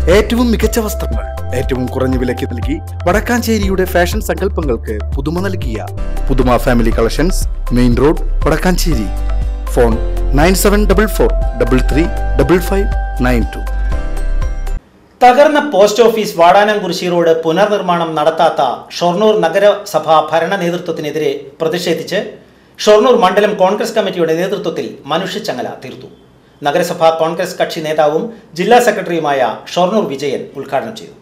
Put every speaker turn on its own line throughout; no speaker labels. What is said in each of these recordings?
ഏറ്റവും മികച്ച വസ്ത്രങ്ങൾ ഏറ്റവും കുറഞ്ഞ വിലയ്ക്ക് നൽകി വടക്കാഞ്ചേരിയുടെ ഫാഷൻ സങ്കല്പങ്ങൾക്ക് പുതുമ നൽകിയ പുതുമ family collections, main road, Vadakkanchery. Phone 9744335592.
തകർന്ന പോസ്റ്റ് ഓഫീസ് വാടാനംകുറിശി റോഡ് പുനർനിർമ്മാണം നടത്താത്ത ഷൊർണൂർ നഗരസഭാ ഭരണ നേതൃത്വത്തിനെതിരെ പ്രതിഷേധിച്ച് ഷൊർണൂർ മണ്ഡലം കോൺഗ്രസ് കമ്മിറ്റിയുടെ നേതൃത്വത്തിൽ മനുഷ്യച്ചങ്ങല തീർത്തു. നഗരസഭാ കോൺഗ്രസ് കക്ഷി നേതാവും ജില്ലാ സെക്രട്ടറിയുമായ ഷൊർണൂർ വിജയൻ ഉദ്ഘാടനം ചെയ്തു.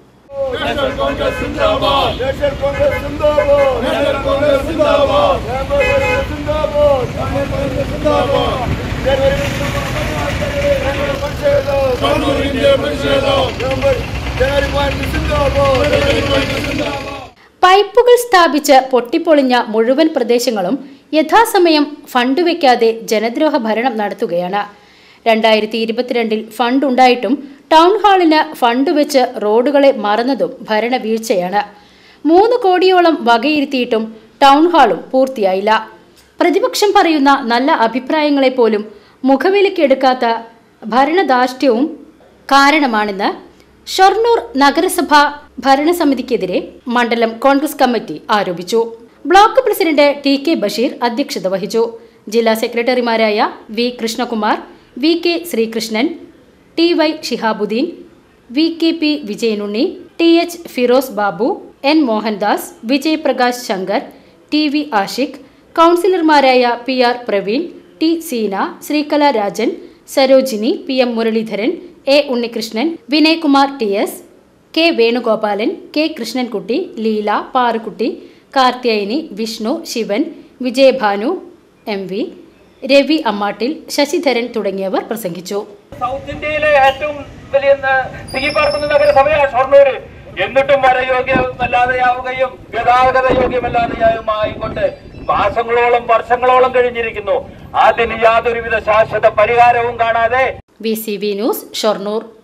പൈപ്പുകൾ സ്ഥാപിച്ച് പൊട്ടിപ്പൊളിഞ്ഞ മുഴുവൻ പ്രദേശങ്ങളും യഥാസമയം ഫണ്ട് വയ്ക്കാതെ ജനദ്രോഹ ഭരണം നടത്തുകയാണ്. 2022 ഫണ്ട് ഉണ്ടായിട്ടും ടൗൺ ഹാളിന് ഫണ്ട് വെച്ച് റോഡുകളെ മറന്നതും ഭരണവീഴ്ചയാണ്. 3 കോടിയോളം വകയിരുത്തിയിട്ടും ടൗൺ ഹാളും പൂർത്തിയായില്ല. പ്രതിപക്ഷം പറയുന്ന നല്ല അഭിപ്രായങ്ങളെ പോലും മുഖവിലക്കെടുക്കാത്ത ഭരണധാർഷ്ട്യവും കാരണമാണെന്ന് ഷൊർണൂർ നഗരസഭ ഭരണസമിതിക്കെതിരെ മണ്ഡലം കോൺഗ്രസ് കമ്മിറ്റി ആരോപിച്ചു. ബ്ലോക്ക് പ്രസിഡന്റ് TK ബഷീർ അധ്യക്ഷത വഹിച്ചു. ജില്ലാ സെക്രട്ടറിമാരായ V Krishnakumar, VK Sreekrishnan, TY Shihabuddin, VKP Vijayanunni, TH Firoz Babu, N Mohandas, Vijay Prakash Shankar, TV Ashiq, കൗൺസിലർമാരായ PR Praveen, T Seena, Sreekala Rajan, Sarojini, PM Muraleedharan, A Unnikrishnan, Vinaykumar TS, K Venugopalan, K Krishnankutty, Leela, Parukutty, Karthiyayani, Vishnu, Shivan, Vijayabhanu, MV, Ravi Ammattil, Sasidharan തുടങ്ങിയവർ പ്രസംഗിച്ചു.
സൗത്ത് ഇന്ത്യയിലെ ഏറ്റവും വലിയ തീപാർക്കുന്ന നഗരസഭയാണ് ഷൊർണൂർ. എന്നിട്ടും വരയോഗ്യമല്ലാതെയാവുകയും ഗതാഗത യോഗ്യമല്ലാതെയായുമായിക്കൊണ്ട് മാസങ്ങളോളം വർഷങ്ങളോളം കഴിഞ്ഞിരിക്കുന്നു. അതിന് യാതൊരുവിധ ശാശ്വത പരിഹാരവും കാണാതെ
VCV ന്യൂസ് ഷൊർണൂർ.